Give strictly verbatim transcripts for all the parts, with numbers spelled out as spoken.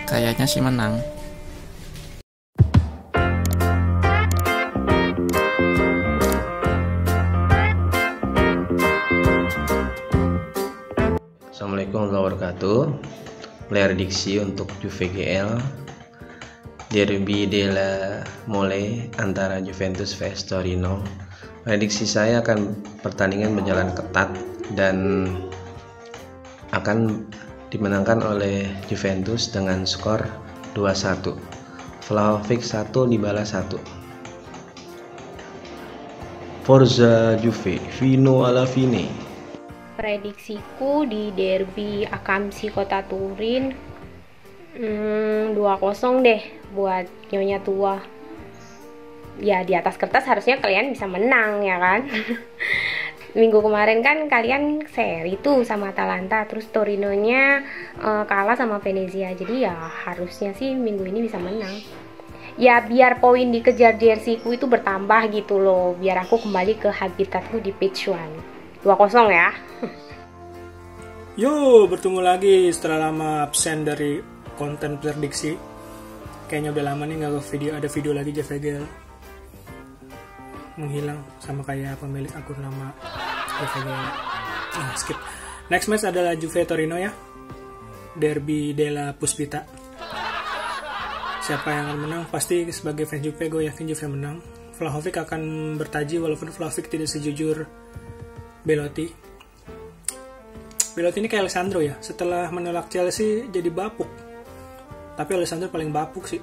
kayaknya sih menang. Assalamualaikum warahmatullahi wabarakatuh. Prediksi untuk Juve G L, Derby della Mole antara Juventus vs Torino. Prediksi saya akan pertandingan berjalan ketat dan akan dimenangkan oleh Juventus dengan skor dua satu. Vlahovic satu, Dybala satu. Forza Juve, Fino alla fine. Prediksiku di derby Akamsi Kota Turin hmm, dua kosong deh buat Nyonya Tua. Ya di atas kertas harusnya kalian bisa menang ya kan. Minggu kemarin kan kalian seri tuh sama Atalanta, terus Torinonya uh, kalah sama Venezia. Jadi ya harusnya sih minggu ini bisa menang. Ya biar poin dikejar jersiku itu bertambah gitu loh, biar aku kembali ke habitatku di pitch one. dua kosong ya. Yo, bertemu lagi setelah lama absen dari konten prediksi. Kayaknya udah lama nih nggak ke video, ada video lagi J V G L menghilang sama kayak pemilik akun nama J V G L. Ah, skip. Next match adalah Juve Torino ya. Derby della Puspita. Siapa yang akan menang? Pasti sebagai fans Juve gue yakin Juve menang. Vlahovic akan bertaji walaupun Vlahovic tidak sejujur Belotti. Belotti ini kayak Alessandro ya, setelah menolak Chelsea jadi bapuk. Tapi Alessandro paling bapuk sih.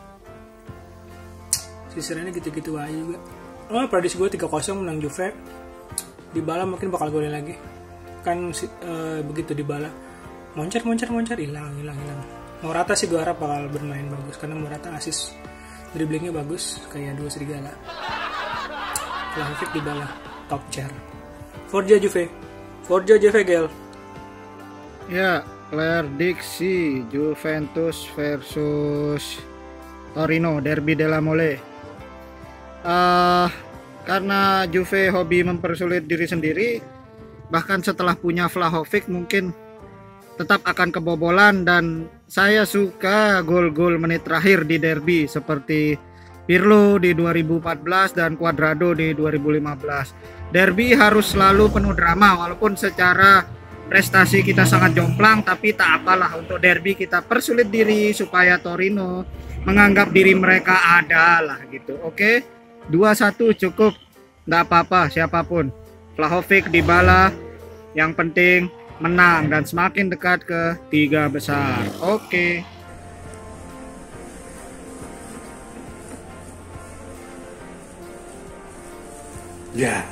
Sisirnya gitu-gitu aja juga. Oh, prediksi gue tiga kosong menang Juve. Dybala mungkin bakal golin lagi. Kan uh, begitu Dybala moncer moncer moncer hilang hilang hilang. Morata sih gue harap bakal bermain bagus karena Morata asis dribblingnya bagus kayak dua serigala. Vlahovic Dybala top chair. Forza Juve, Forza J V G L. Ya, prediksi Juventus versus Torino, Derby della Mole. Uh, karena Juve hobi mempersulit diri sendiri, bahkan setelah punya Vlahovic mungkin tetap akan kebobolan, dan saya suka gol-gol menit terakhir di derby seperti Pirlo di dua ribu empat belas dan Cuadrado di dua ribu lima belas. Derby harus selalu penuh drama, walaupun secara prestasi kita sangat jomplang, tapi tak apalah, untuk derby kita persulit diri supaya Torino menganggap diri mereka ada lah gitu. Oke, dua satu cukup, nggak apa-apa siapapun. Vlahovic, Dybala, yang penting menang dan semakin dekat ke tiga besar. Oke. Ya.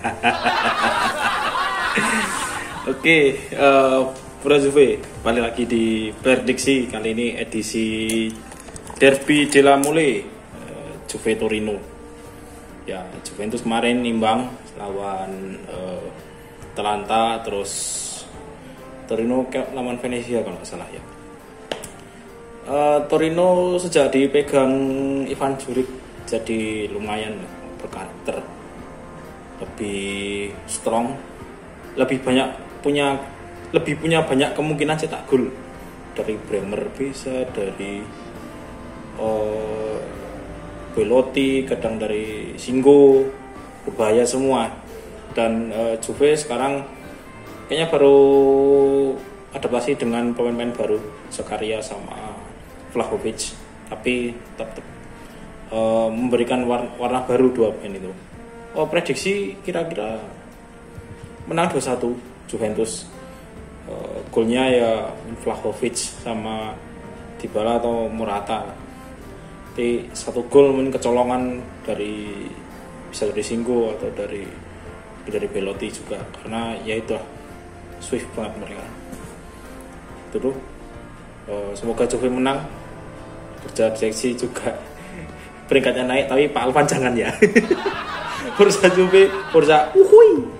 Oke, uh, Pro Juve balik lagi di prediksi, kali ini edisi Derby della Mole, uh, Juve Torino. Ya, Juventus kemarin imbang lawan uh, Atalanta, terus Torino lawan Venezia kalau nggak salah ya. Uh, Torino sejak dipegang Ivan Juric jadi lumayan berkarakter, lebih strong, lebih banyak punya lebih punya banyak kemungkinan cetak gol. Dari Bremer bisa, dari uh, Belotti, kadang dari Singo, berbahaya semua. Dan uh, Juve sekarang kayaknya baru adaptasi dengan pemain-pemain baru, Zakaria sama Vlahovic, tapi tetap uh, memberikan warna, warna baru dua pemain itu. Oh, prediksi kira-kira menang dua satu Juventus. Uh, golnya ya Vlahovic sama Dybala atau Morata. Tapi satu gol mungkin kecolongan dari, bisa dari Singo atau dari dari Belotti juga, karena ya itu lah, swift banget mereka. Itu tuh. Uh, semoga Juve menang. Kerja seksi juga peringkatnya naik, tapi Pak Alvan jangan ya. Forza Juve, Forza uhui.